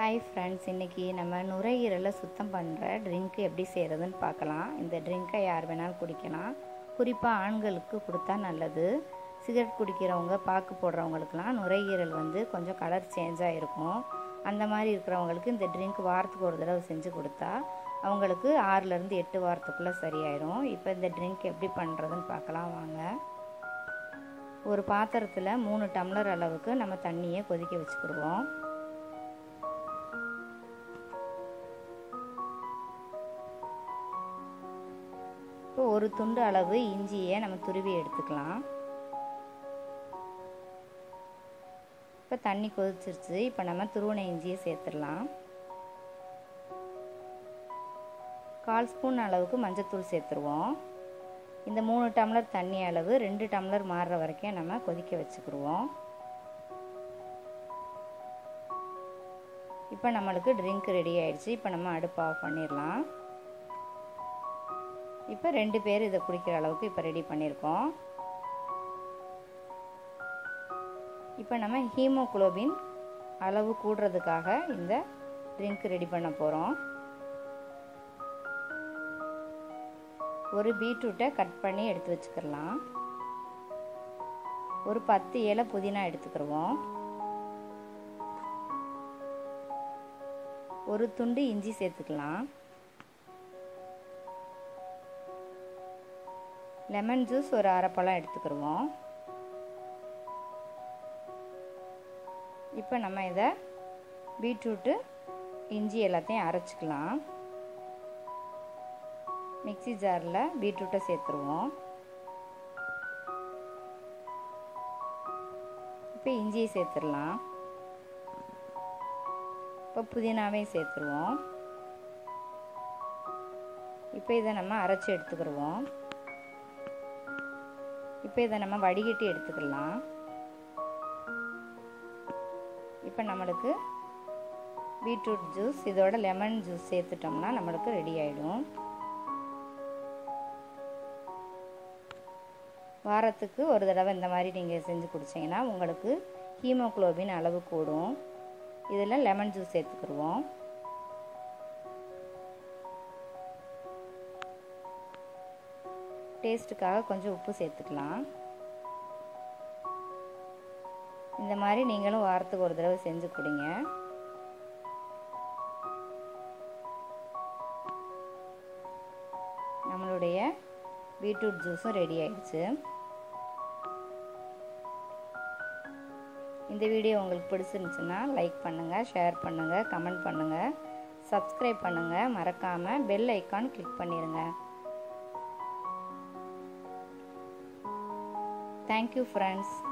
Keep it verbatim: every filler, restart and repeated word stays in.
Hi friends, இன்றைக்கி நம்ம நுரையீரலை சுத்தம் பண்ணுற ட்ரிங்க்கு எப்படி செய்கிறதுன்னு பார்க்கலாம். இந்த ட்ரிங்க்கை யார் வேணாலும் குடிக்கலாம். குறிப்பாக ஆண்களுக்கு கொடுத்தா நல்லது. சிகரெட் குடிக்கிறவங்க, பாக்கு போடுறவங்களுக்கெல்லாம் நுரையீரல் வந்து கொஞ்சம் கலர் சேஞ்சாக இருக்கும். அந்த மாதிரி இருக்கிறவங்களுக்கு இந்த ட்ரிங்க் வாரத்துக்கு ஒரு தடவை செஞ்சு கொடுத்தா அவங்களுக்கு ஆறுலேருந்து எட்டு வாரத்துக்குள்ளே சரியாயிடும். இப்போ இந்த ட்ரிங்க் எப்படி பண்ணுறதுன்னு பார்க்கலாம் வாங்க. ஒரு பாத்திரத்தில் மூணு டம்ளர் அளவுக்கு நம்ம தண்ணியை கொதிக்க வச்சுக்கிடுவோம். இப்போ ஒரு துண்டு அளவு இஞ்சியை நம்ம துருவி எடுத்துக்கலாம். இப்போ தண்ணி கொதிச்சிருச்சு. இப்போ நம்ம துருவின இஞ்சியை சேர்த்துடலாம். கால் ஸ்பூன் அளவுக்கு மஞ்சத்தூள் சேர்த்துருவோம். இந்த மூணு டம்ளர் தண்ணி அளவு ரெண்டு டம்ளர் மாறுற வரைக்கும் நம்ம கொதிக்க வச்சுக்கிடுவோம். இப்போ நம்மளுக்கு ட்ரிங்க் ரெடி ஆயிடுச்சு. இப்போ நம்ம அடுப்பு ஆஃப் பண்ணிடலாம். இப்போ ரெண்டு பேர் இதை குடிக்கிற அளவுக்கு இப்போ ரெடி பண்ணியிருக்கோம். இப்போ நம்ம ஹீமோகுளோபின் அளவு கூடுறதுக்காக இந்த ட்ரிங்க் ரெடி பண்ண போகிறோம். ஒரு பீட்ரூட்டை கட் பண்ணி எடுத்து வச்சுக்கலாம். ஒரு பத்து இலை புதினா எடுத்துக்கிடுவோம். ஒரு துண்டு இஞ்சி சேர்த்துக்கலாம். லெமன் ஜூஸ் ஒரு அரை பழம் எடுத்துக்கிடுவோம். இப்போ நம்ம இதை பீட்ரூட்டு இஞ்சி எல்லாத்தையும் அரைச்சிக்கலாம். மிக்ஸி ஜாரில் பீட்ரூட்டை சேர்த்துருவோம். இப்போ இஞ்சியை சேர்த்துடலாம். இப்போ புதினாவையும் சேர்த்துருவோம். இப்போ இதை நம்ம அரைச்சி எடுத்துக்கிடுவோம். இப்போ இதை நம்ம வடிகட்டி எடுத்துக்கலாம். இப்போ நம்மளுக்கு பீட்ரூட் ஜூஸ் இதோட லெமன் ஜூஸ் சேர்த்துட்டோம்னா நம்மளுக்கு ரெடி ஆகிடும். வாரத்துக்கு ஒரு தடவை இந்த மாதிரி நீங்கள் செஞ்சு குடிச்சிங்கன்னா உங்களுக்கு ஹீமோகுளோபின் அளவு கூடும். இதில் லெமன் ஜூஸ் சேர்த்துக்கிடுவோம். டேஸ்ட்டுக்காக கொஞ்சம் உப்பு சேர்த்துக்கலாம். இந்த மாதிரி நீங்களும் வாரத்துக்கு ஒரு தடவை செஞ்சு குடிங்க. நம்மளுடைய பீட்ரூட் ஜூஸும் ரெடி ஆயிடுச்சு. இந்த வீடியோ உங்களுக்கு பிடிச்சிருந்துச்சுன்னா லைக் பண்ணுங்கள், ஷேர் பண்ணுங்கள், கமெண்ட் பண்ணுங்கள், சப்ஸ்கிரைப் பண்ணுங்கள். மறக்காமல் பெல் ஐக்கான் கிளிக் பண்ணிடுங்க. Thank you friends.